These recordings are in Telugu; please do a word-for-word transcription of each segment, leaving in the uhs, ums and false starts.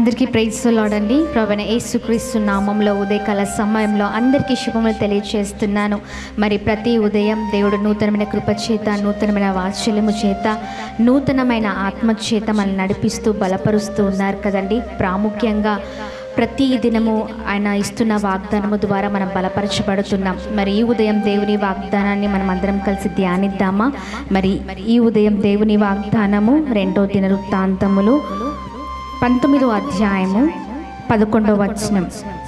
అందరికీ ప్రైజ్ ది లార్డ్ అండి. ప్రభువైన యేసుక్రీస్తు నామంలో ఉదయకాల సమయంలో అందరికీ శుభములు తెలియజేస్తున్నాను. మరి ప్రతి ఉదయం దేవుడు నూతనమైన కృప చేత, నూతనమైన వాత్సల్యము చేత, నూతనమైన ఆత్మ చేత మనల్ని నడిపిస్తూ బలపరుస్తూ ఉన్నారు కదండి. ప్రాముఖ్యంగా ప్రతి దినము ఆయన ఇస్తున్న వాగ్దానము ద్వారా మనం బలపరచబడుతున్నాం. మరి ఈ ఉదయం దేవుని వాగ్దానాన్ని మనం అందరం కలిసి ధ్యానిద్దామా? మరి ఈ ఉదయం దేవుని వాగ్దానము రెండో దినవృత్తాంతములు పంతొమ్మిదో అధ్యాయము పదకొండవ వచనం.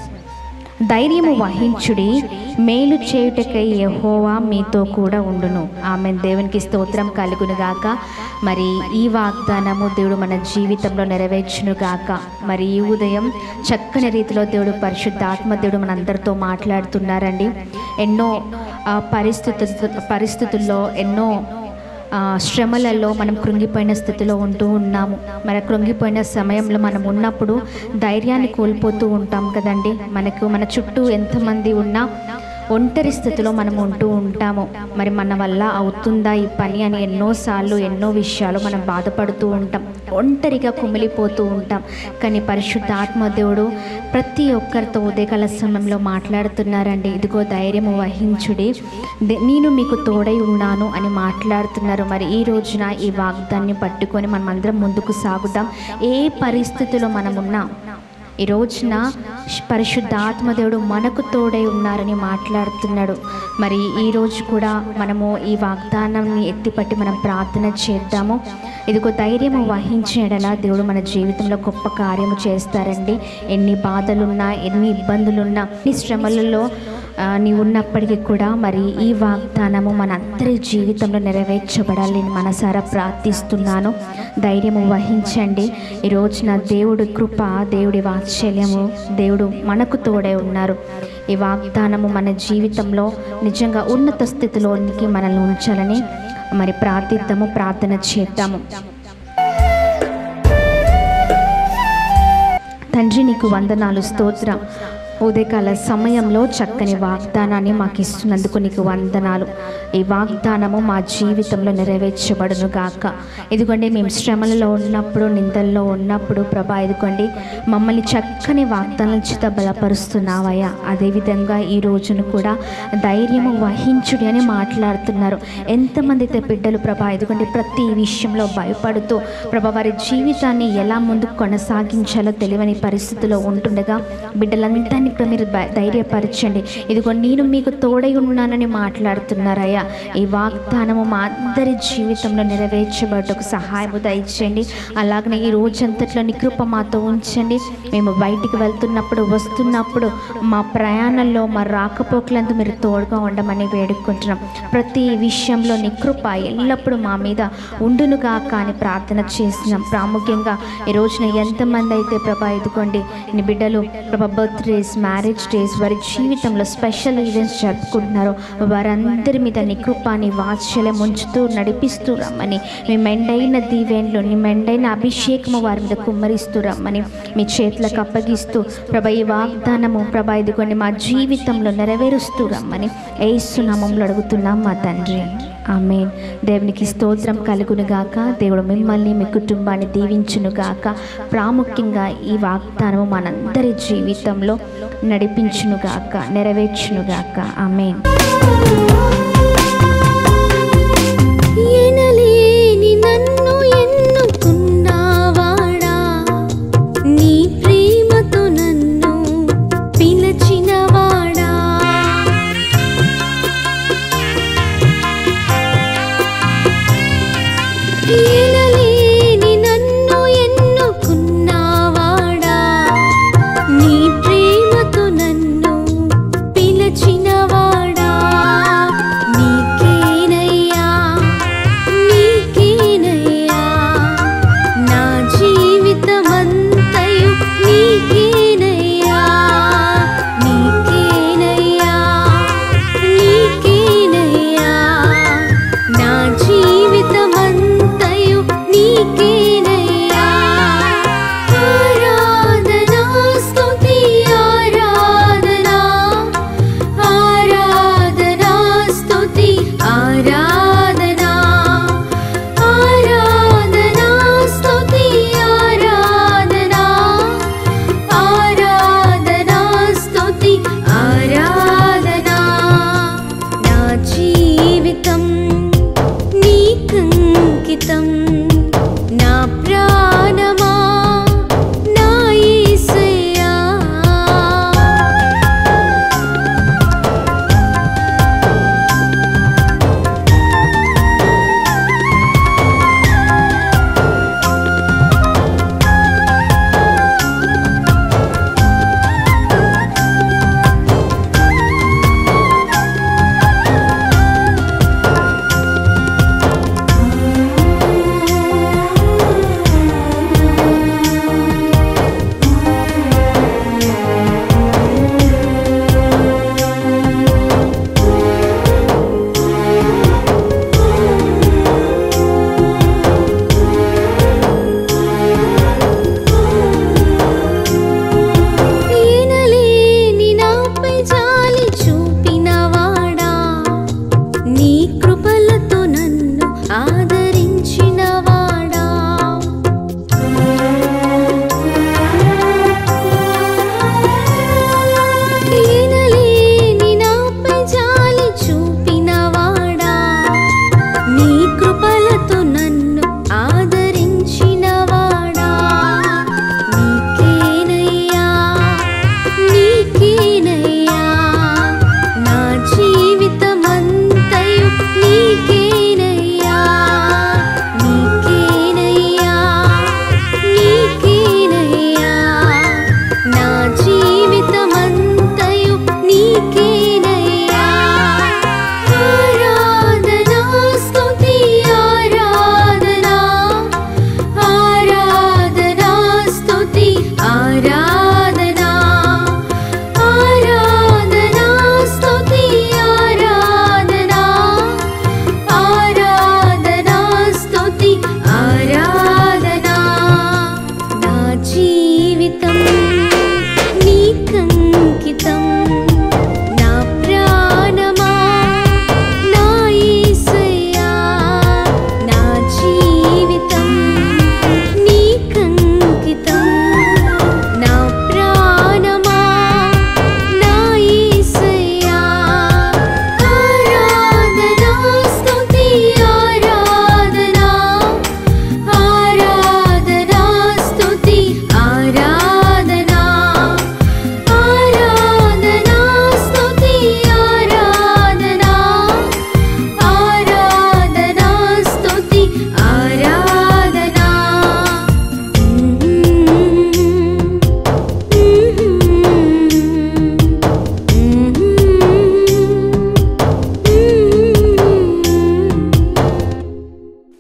ధైర్యము వహించుడి, మేలు చేయుటకై యెహోవా మీతో కూడా ఉండును. ఆమె దేవునికి స్తోత్రం కలుగునుగాక. మరి ఈ వాగ్దానము దేవుడు మన జీవితంలో నెరవేర్చునుగాక. మరి ఈ ఉదయం చక్కని రీతిలో దేవుడు పరిశుద్ధాత్మ దేవుడు మనందరితో మాట్లాడుతున్నారండి. ఎన్నో పరిస్థితు పరిస్థితుల్లో ఎన్నో శ్రమలలో మనం కృంగిపోయిన స్థితిలో ఉంటూ ఉన్నాము. మరి కృంగిపోయిన సమయంలో మనం ఉన్నప్పుడు ధైర్యాన్ని కోల్పోతూ ఉంటాం కదండి. మనకు మన చుట్టూ ఎంతమంది ఉన్నా ఒంటరి స్థితిలో మనం ఉంటూ ఉంటాము. మరి మన వల్ల అవుతుందా ఈ పని అని ఎన్నోసార్లు ఎన్నో విషయాలు మనం బాధపడుతూ ఉంటాం, ఒంటరిగా కుమిలిపోతూ ఉంటాం. కానీ పరిశుద్ధ ఆత్మదేవుడు ప్రతి ఒక్కరితో ఉదయకాల సమయంలో మాట్లాడుతున్నారండి. ఇదిగో ధైర్యము వహించుడి, నేను మీకు తోడై ఉన్నాను అని మాట్లాడుతున్నారు. మరి ఈ రోజున ఈ వాగ్దాన్ని పట్టుకొని మనం అందరం ముందుకు సాగుదాం. ఏ పరిస్థితిలో మనమున్నా ఈ రోజున పరిశుద్ధ ఆత్మదేవుడు మనకు తోడై ఉన్నారని మాట్లాడుతున్నాడు. మరి ఈరోజు కూడా మనము ఈ వాగ్దానాన్ని ఎత్తిపట్టి మనం ప్రార్థన చేద్దాము. ఇదిగో ధైర్యము వహించేలా దేవుడు మన జీవితంలో గొప్ప కార్యము చేస్తారండి. ఎన్ని బాధలున్నా, ఎన్ని ఇబ్బందులున్నా, ఎన్ని శ్రమలలో నీ ఉన్నప్పటికీ కూడా మరి ఈ వాగ్దానము మన అందరి జీవితంలో నెరవేర్చబడాలని మనసారా ప్రార్థిస్తున్నాను. ధైర్యము వహించండి. ఈ రోజున దేవుడి కృప, దేవుడి వాత్సల్యము, దేవుడు మనకు తోడై ఉన్నారు. ఈ వాగ్దానము మన జీవితంలో నిజంగా ఉన్నత స్థితిలోనికి మనల్ని ఉంచాలని మరి ప్రార్థిద్దాము, ప్రార్థన చేద్దాము. తండ్రి, నీకు వందనాలు, స్తోత్రం. ఉదయకాల సమయంలో చక్కని వాగ్దానాన్ని మాకు ఇస్తున్నందుకు నీకు వందనాలు. ఈ వాగ్దానము మా జీవితంలో నెరవేర్చబడును గాక. ఇదిగోండి, మేము శ్రమలలో ఉన్నప్పుడు, నిందల్లో ఉన్నప్పుడు ప్రభా, ఇదిగోండి మమ్మల్ని చక్కని వాగ్దానాల చేత బలపరుస్తున్నావయ్యా. అదేవిధంగా ఈ రోజును కూడా ధైర్యము వహించుడి అని మాట్లాడుతున్నారు. ఎంతమంది అయితే బిడ్డలు ప్రభా, ఇదిగోండి ప్రతి విషయంలో భయపడుతూ ప్రభా వారి జీవితాన్ని ఎలా ముందుకు కొనసాగించాలో తెలియని పరిస్థితిలో ఉంటుండగా బిడ్డలందరినీ మీరు ధైర్యపరచండి. ఇదిగో నేను మీకు తోడై ఉన్నానని మాట్లాడుతున్నారయ్యా. ఈ వాగ్దానము మా అందరి జీవితంలో నెరవేర్చబడ్డకు సహాయము దయచేయండి. అలాగనే ఈ రోజంతట్లో నీ కృప మాతో ఉంచండి. మేము బయటికి వెళ్తున్నప్పుడు, వస్తున్నప్పుడు, మా ప్రయాణంలో, మా రాకపోకలందు మీరు తోడుగా ఉండమని వేడుకుంటున్నాం. ప్రతి విషయంలో నీ కృప ఎల్లప్పుడూ మా మీద ఉండునుగా కానీ ప్రార్థన చేస్తున్నాం. ప్రాముఖ్యంగా ఈ రోజున ఎంతమంది అయితే ప్రభా, ఇదిగోండి నీ బిడ్డలు ప్రభా బర్త్డేస్, మ్యారేజ్ డేస్, వారి జీవితంలో స్పెషల్ ఈవెంట్స్ జరుపుకుంటున్నారు, వారందరి మీద నీ కృప, నీ వాత్సల్యం ఉంచుతూ నడిపిస్తూ రమ్మని, మీ మెండైన దీవెనలు, నీ మెండైన అభిషేకము వారి మీద కుమ్మరిస్తూ రమ్మని మీ చేతులకు అప్పగిస్తూ ప్రభా ఈ వాగ్దానము ప్రభా ఇదిగోండి మా జీవితంలో నెరవేరుస్తూ రమ్మని యేసు నామములో అడుగుతున్నాం మా తండ్రి, ఆమేన్. దేవునికి స్తోత్రం కలుగునుగాక. దేవుడు మిమ్మల్ని, మీ కుటుంబాన్ని దీవించునుగాక. ప్రాముఖ్యంగా ఈ వాగ్దానము మనందరి జీవితంలో నడిపించునుగాక, నెరవేర్చునుగాక. ఆమేన్. నీ ప్రేమతో నన్ను పిలచినవాడా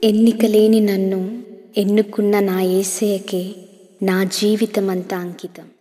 ఎన్నికలేని నన్ను ఎన్నుకున్న నా యేసయ్యకే నా జీవితమంతా అంకితం.